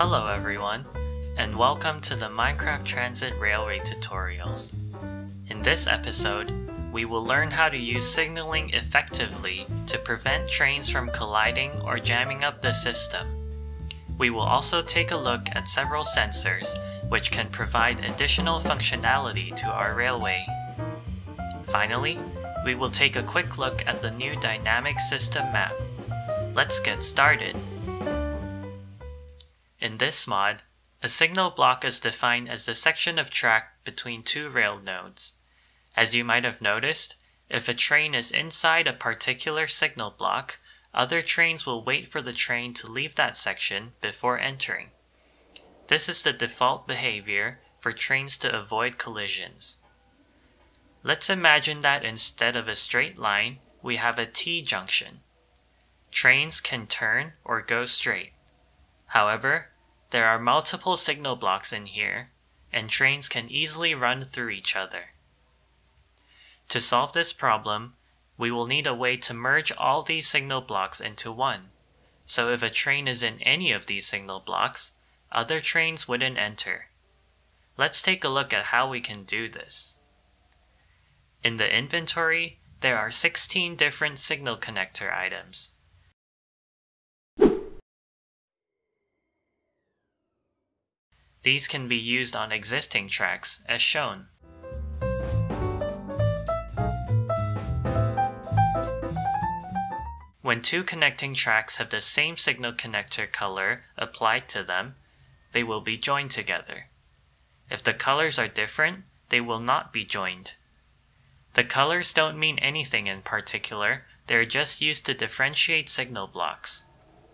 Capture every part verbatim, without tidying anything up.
Hello everyone, and welcome to the Minecraft Transit Railway tutorials. In this episode, we will learn how to use signaling effectively to prevent trains from colliding or jamming up the system. We will also take a look at several sensors which can provide additional functionality to our railway. Finally, we will take a quick look at the new dynamic system map. Let's get started. In this mod, a signal block is defined as the section of track between two rail nodes. As you might have noticed, if a train is inside a particular signal block, other trains will wait for the train to leave that section before entering. This is the default behavior for trains to avoid collisions. Let's imagine that instead of a straight line, we have a T-junction. Trains can turn or go straight. However, there are multiple signal blocks in here, and trains can easily run through each other. To solve this problem, we will need a way to merge all these signal blocks into one. So if a train is in any of these signal blocks, other trains wouldn't enter. Let's take a look at how we can do this. In the inventory, there are sixteen different signal connector items. These can be used on existing tracks, as shown. When two connecting tracks have the same signal connector color applied to them, they will be joined together. If the colors are different, they will not be joined. The colors don't mean anything in particular, they're just used to differentiate signal blocks.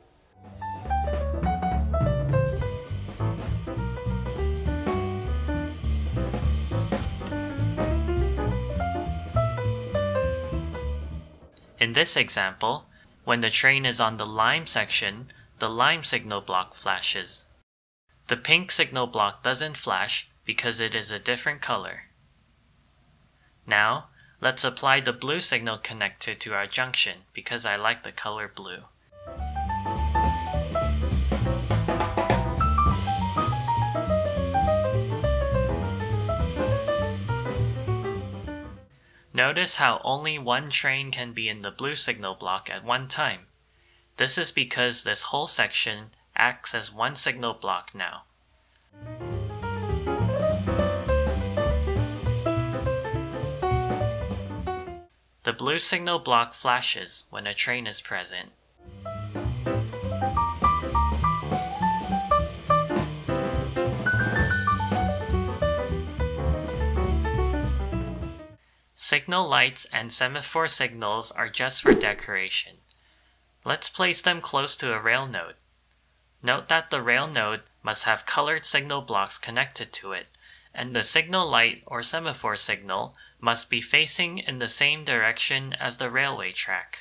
In this example, when the train is on the lime section, the lime signal block flashes. The pink signal block doesn't flash because it is a different color. Now, let's apply the blue signal connector to our junction because I like the color blue. Notice how only one train can be in the blue signal block at one time. This is because this whole section acts as one signal block now. The blue signal block flashes when a train is present. Signal lights and semaphore signals are just for decoration. Let's place them close to a rail node. Note that the rail node must have colored signal blocks connected to it, and the signal light or semaphore signal must be facing in the same direction as the railway track.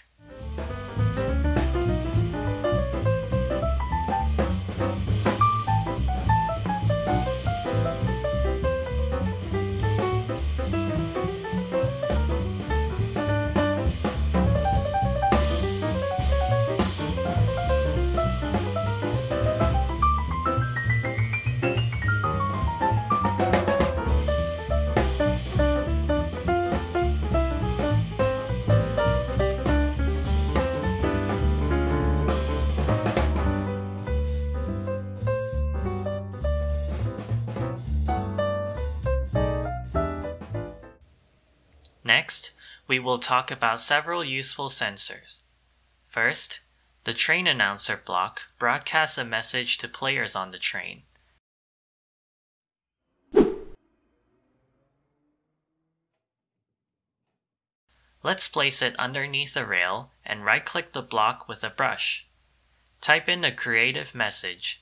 Next, we will talk about several useful sensors. First, the train announcer block broadcasts a message to players on the train. Let's place it underneath a rail and right-click the block with a brush. Type in a creative message.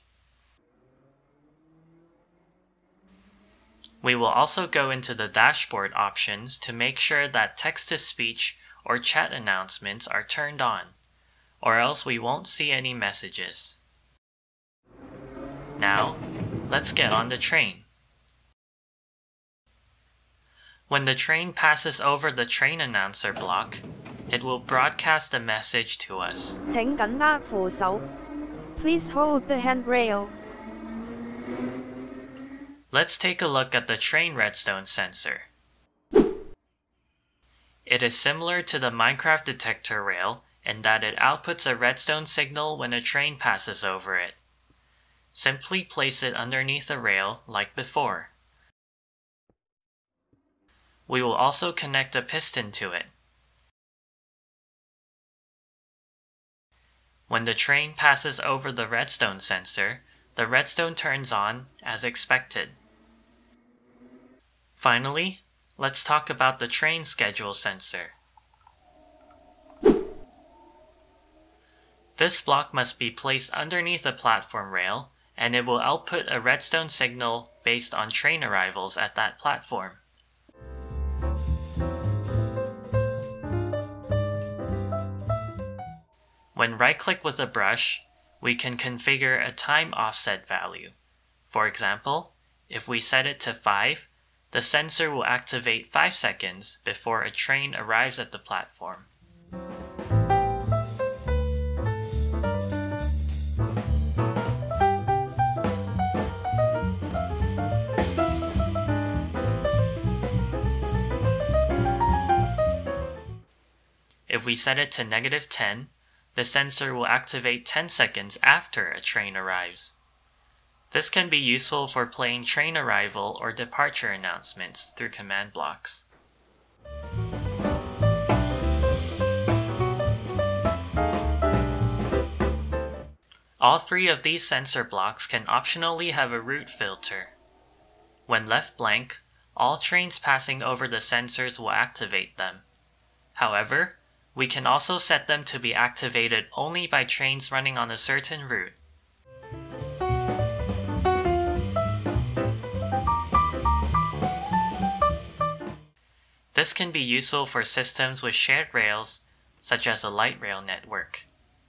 We will also go into the dashboard options to make sure that text-to-speech or chat announcements are turned on, or else we won't see any messages. Now, let's get on the train. When the train passes over the train announcer block, it will broadcast a message to us. 請緊握扶手. Please hold the handrail. Let's take a look at the train redstone sensor. It is similar to the Minecraft detector rail in that it outputs a redstone signal when a train passes over it. Simply place it underneath the rail like before. We will also connect a piston to it. When the train passes over the redstone sensor, the redstone turns on as expected. Finally, let's talk about the train schedule sensor. This block must be placed underneath a platform rail, and it will output a redstone signal based on train arrivals at that platform. When right-click with a brush, we can configure a time offset value. For example, if we set it to five, the sensor will activate five seconds before a train arrives at the platform. If we set it to negative ten, the sensor will activate ten seconds after a train arrives. This can be useful for playing train arrival or departure announcements through command blocks. All three of these sensor blocks can optionally have a route filter. When left blank, all trains passing over the sensors will activate them. However, we can also set them to be activated only by trains running on a certain route. This can be useful for systems with shared rails, such as a light rail network.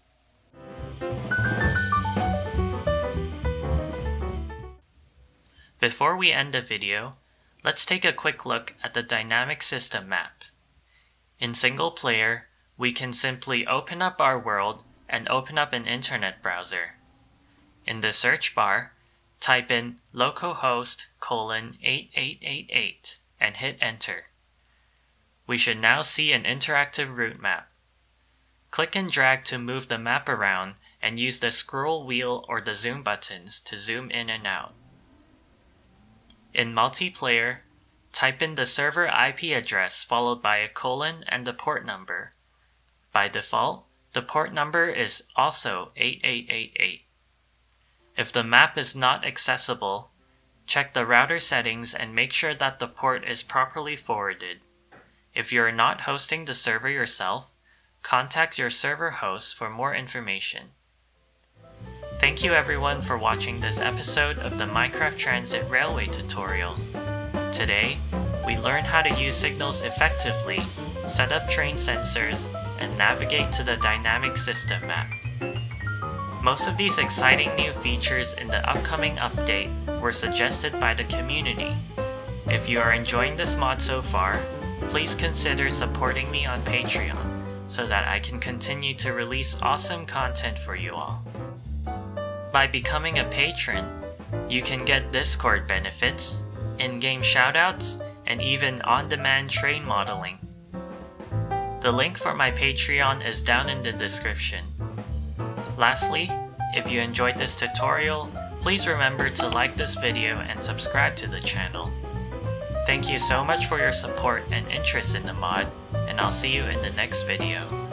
Before we end the video, let's take a quick look at the dynamic system map. In single player, we can simply open up our world and open up an internet browser. In the search bar, type in localhost colon eight eight eight eight and hit enter. We should now see an interactive route map. Click and drag to move the map around and use the scroll wheel or the zoom buttons to zoom in and out. In multiplayer, type in the server I P address followed by a colon and the port number. By default, the port number is also eight eight eight eight. If the map is not accessible, check the router settings and make sure that the port is properly forwarded. If you are not hosting the server yourself, contact your server host for more information. Thank you everyone for watching this episode of the Minecraft Transit Railway tutorials. Today, we learned how to use signals effectively, set up train sensors, and navigate to the dynamic system map. Most of these exciting new features in the upcoming update were suggested by the community. If you are enjoying this mod so far, please consider supporting me on Patreon so that I can continue to release awesome content for you all. By becoming a patron, you can get Discord benefits, in-game shoutouts, and even on-demand train modeling. The link for my Patreon is down in the description. Lastly, if you enjoyed this tutorial, please remember to like this video and subscribe to the channel. Thank you so much for your support and interest in the mod, and I'll see you in the next video.